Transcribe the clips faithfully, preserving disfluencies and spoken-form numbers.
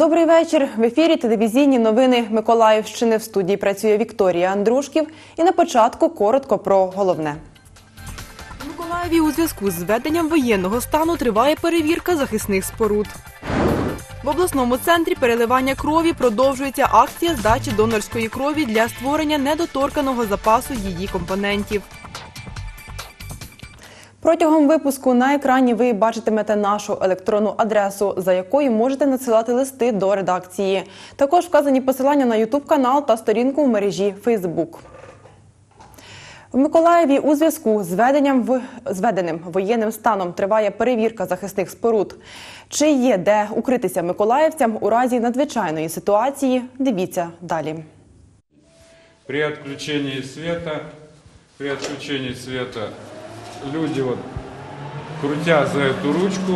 Добрий вечір. В ефірі телевізійні новини Миколаївщини. В студії працює Вікторія Андрушків. І на початку коротко про головне. У Миколаєві у зв'язку з введенням воєнного стану триває перевірка захисних споруд. В обласному центрі переливання крові продовжується акція здачі донорської крові для створення недоторканого запасу її компонентів. Протягом випуску на екрані ви бачитимете нашу електронну адресу, за якою можете надсилати листи до редакції. Також вказані посилання на ютуб-канал та сторінку в мережі Фейсбук. В Миколаєві у зв'язку з введенням з введеним воєнним станом триває перевірка захисних споруд. Чи є де укритися миколаївцям у разі надзвичайної ситуації? Дивіться далі. При відключенні світу, при відключенні світу люди, вот, крутя за эту ручку,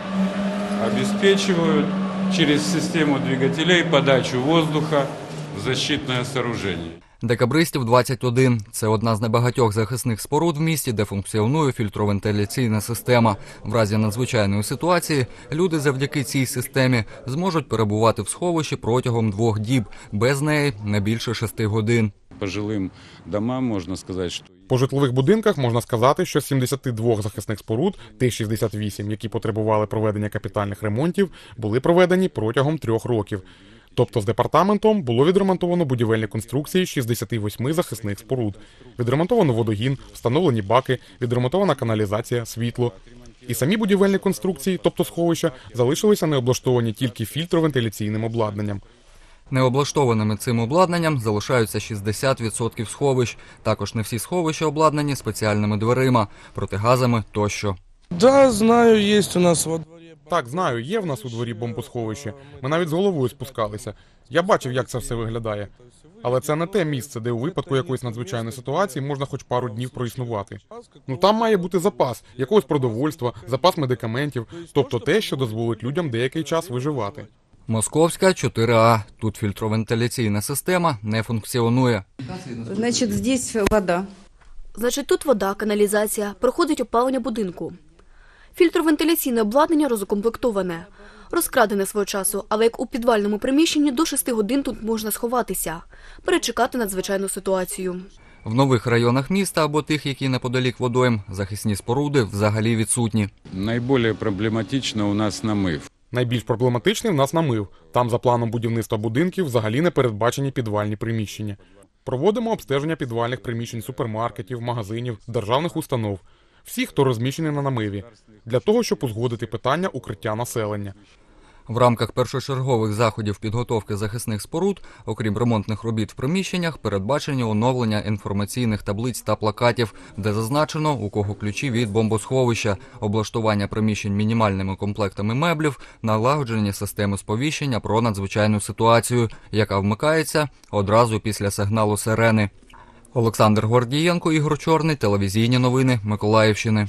обеспечивают через систему двигателей подачу воздуха в защитное сооружение. Декабристів двадцять один – це одна з небагатьох захисних споруд в місті, де функціонує фільтровентиляційна система. В разі надзвичайної ситуації люди завдяки цій системі зможуть перебувати в сховищі протягом двох діб, без неї не більше шести годин. По жилим домам можна сказати, що... По житлових будинках можна сказати, що з сімдесяти двох захисних споруд, тих шістдесят вісім, які потребували проведення капітальних ремонтів, були проведені протягом трьох років. Тобто з департаментом було відремонтовано будівельні конструкції шістдесят восьми захисних споруд. Відремонтовано водогін, встановлені баки, відремонтована каналізація, світло. І самі будівельні конструкції, тобто сховища, залишилися необлаштовані тільки фільтровентиляційним обладнанням. Необлаштованими цим обладнанням залишаються шістдесят відсотків сховищ. Також не всі сховища обладнані спеціальними дверима, протигазами тощо. Да, знаю, є у нас во дворі. Так, знаю, є в нас у дворі бомбосховище. Ми навіть з головою спускалися. Я бачив, як це все виглядає. Але це не те місце, де у випадку якоїсь надзвичайної ситуації можна хоч пару днів проіснувати. Ну там має бути запас, якогось продовольства, запас медикаментів, тобто те, що дозволить людям деякий час виживати. Московська, чотири А. Тут фільтровентиляційна система не функціонує. Значить, здесь вода. Значить, тут вода, каналізація, проходить опалення будинку. Фільтровентиляційне обладнання розукомплектоване. Розкрадене свого часу, але як у підвальному приміщенні до шести годин тут можна сховатися, перечекати надзвичайну ситуацію. В нових районах міста або тих, які неподалік водойм, захисні споруди взагалі відсутні. Найбільш проблематично у нас намив. Найбільш проблематичний в нас намив. Там за планом будівництва будинків взагалі не передбачені підвальні приміщення. Проводимо обстеження підвальних приміщень супермаркетів, магазинів, державних установ. Всі, хто розміщений на намиві. Для того, щоб узгодити питання укриття населення. В рамках першочергових заходів підготовки захисних споруд, окрім ремонтних робіт в приміщеннях, передбачені оновлення інформаційних таблиць та плакатів, де зазначено, у кого ключі від бомбосховища, облаштування приміщень мінімальними комплектами меблів, налагодження системи сповіщення про надзвичайну ситуацію, яка вмикається одразу після сигналу сирени. Олександр Гордієнко, Ігор Чорний, телевізійні новини Миколаївщини.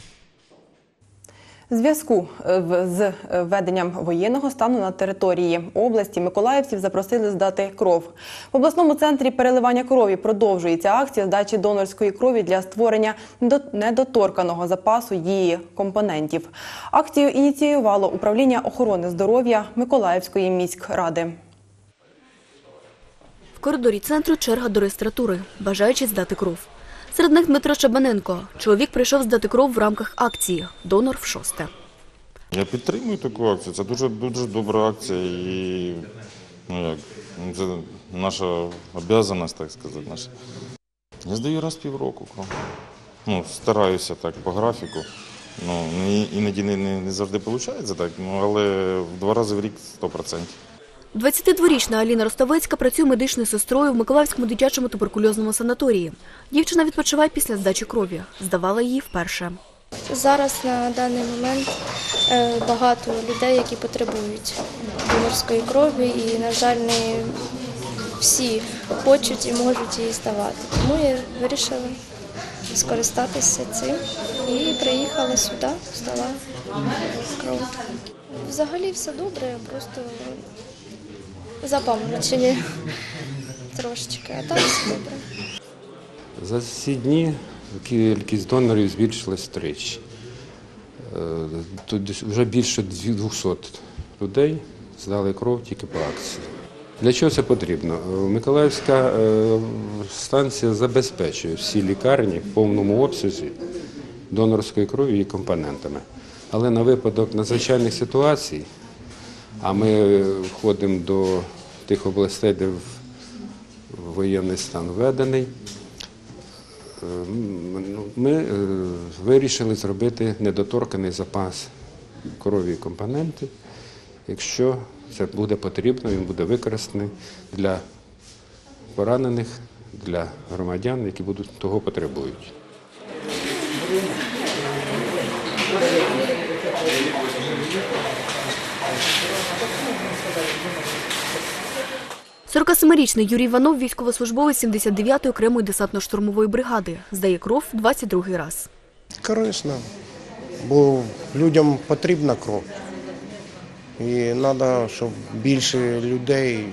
В зв'язку з введенням воєнного стану на території області миколаївців запросили здати кров. В обласному центрі переливання крові продовжується акція здачі донорської крові для створення недоторканого запасу її компонентів. Акцію ініціювало управління охорони здоров'я Миколаївської міськради. В коридорі центру черга до реєстратури, бажаючи здати кров. Серед них Дмитро Чабаненко. Чоловік прийшов здати кров в рамках акції «Донор в шосте». Я підтримую таку акцію. Це дуже, дуже добра акція і ну, як, це наша обов'язаність, так сказати. Наша. Я здаю раз в півроку кров. Ну, стараюся так по графіку. Ну, іноді не, не, не завжди виходить так, ну, але в два рази в рік сто відсотків. двадцятидворічна Аліна Ростовецька працює медичною сестрою в Миколаївському дитячому туберкульозному санаторії. Дівчина відпочиває після здачі крові. Здавала її вперше. Зараз на даний момент багато людей, які потребують донорської крові і, на жаль, не всі хочуть і можуть її здавати. Тому я вирішила скористатися цим і приїхала сюди, здала кров. Взагалі все добре, просто запаморочені трошечки, а так все добре. За ці дні кількість донорів збільшилась втричі. Тут вже більше двохсот людей здали кров тільки по акції. Для чого це потрібно? Миколаївська станція забезпечує всі лікарні в повному обсязі донорської крові і компонентами. Але на випадок надзвичайних ситуацій, а ми входимо до тих областей, де воєнний стан введений, ми вирішили зробити недоторканий запас крові і компоненти. Якщо це буде потрібно, він буде використаний для поранених, для громадян, які будуть того потребують. сорокасемирічний Юрій Іванов – військовослужбовець сімдесят дев'ятої окремої десантно-штурмової бригади. Здає кров двадцять другий раз. Корисно, бо людям потрібна кров. І треба, щоб більше людей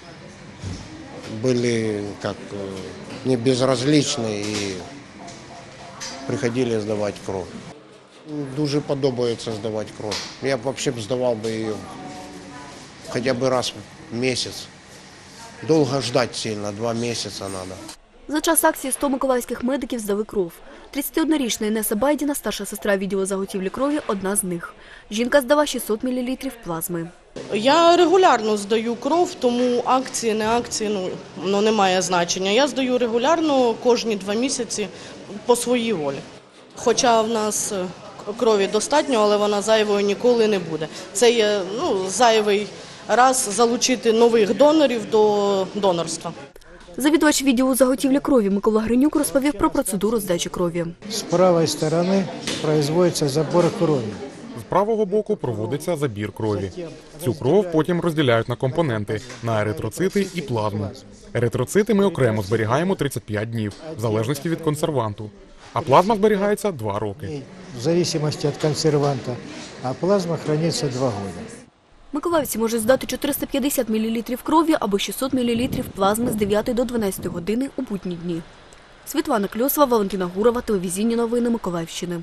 були як, не безразличні і приходили здавати кров. Дуже подобається здавати кров. Я б взагалі здавав би її хоча б раз в місяць. Довго чекати сильно, два місяці треба. За час акції сто миколаївських медиків здали кров. тридцятиоднорічна Інеса Байдіна, старша сестра відділу заготівлі крові, одна з них. Жінка здала шістсот мілілітрів плазми. Я регулярно здаю кров, тому акції, не акції, ну, ну, не має значення. Я здаю регулярно, кожні два місяці по своїй волі. Хоча в нас крові достатньо, але вона зайвою ніколи не буде. Це є ну, зайвий раз залучити нових донорів до донорства. Завідувач відділу заготівлі крові Микола Гринюк розповів про процедуру здачі крові. З правої сторони відбувається забор крові. З правого боку проводиться забір крові. Цю кров потім розділяють на компоненти – на еритроцити і плазму. Еритроцити ми окремо зберігаємо тридцять п'ять днів, в залежності від консерванту. А плазма зберігається два роки. В залежності від консерванта, а плазма храниться два роки. Миколаївці можуть здати чотириста п'ятдесят мілілітрів крові або шістсот мілілітрів плазми з дев'ятої до дванадцятої години у будні дні. Світлана Кльосова, Валентина Гурова, телевізійні новини Миколаївщини.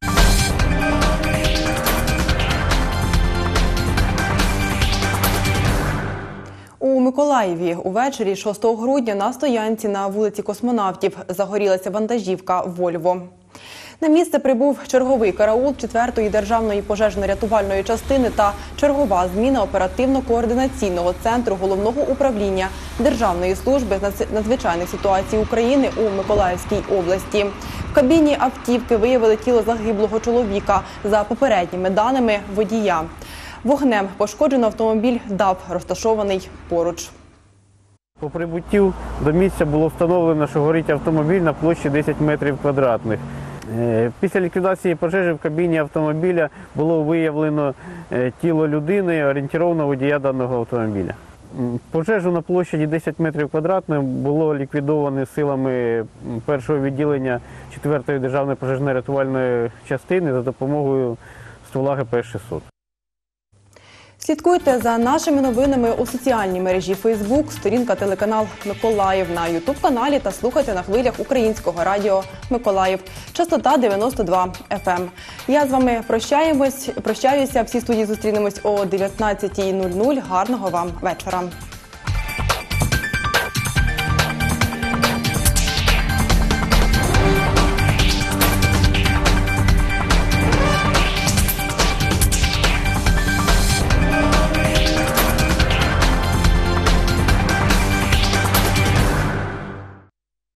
У Миколаєві увечері шостого грудня на стоянці на вулиці Космонавтів загорілася вантажівка «Вольво». На місце прибув черговий караул четвертої державної пожежно-рятувальної частини та чергова зміна оперативно-координаційного центру Головного управління Державної служби надзвичайних ситуацій України у Миколаївській області. В кабіні автівки виявили тіло загиблого чоловіка, за попередніми даними водія. Вогнем пошкоджено автомобіль ДАФ, розташований поруч. По прибуттю до місця було встановлено, що горить автомобіль на площі десять метрів квадратних. Після ліквідації пожежі в кабіні автомобіля було виявлено тіло людини, орієнтовно водія даного автомобіля. Пожежу на площі десять метрів квадратних було ліквідовано силами першого відділення четвертої державної пожежно-рятувальної частини за допомогою ствола ге пе ес шістсот. Слідкуйте за нашими новинами у соціальній мережі Фейсбук, сторінка телеканал Миколаїв на Ютуб-каналі та слухайте на хвилях українського радіо Миколаїв. Частота дев'яносто два еф ем. Я з вами прощаємось, прощаюся. Всі студії зустрінемось о дев'ятнадцятій нуль нуль. Гарного вам вечора.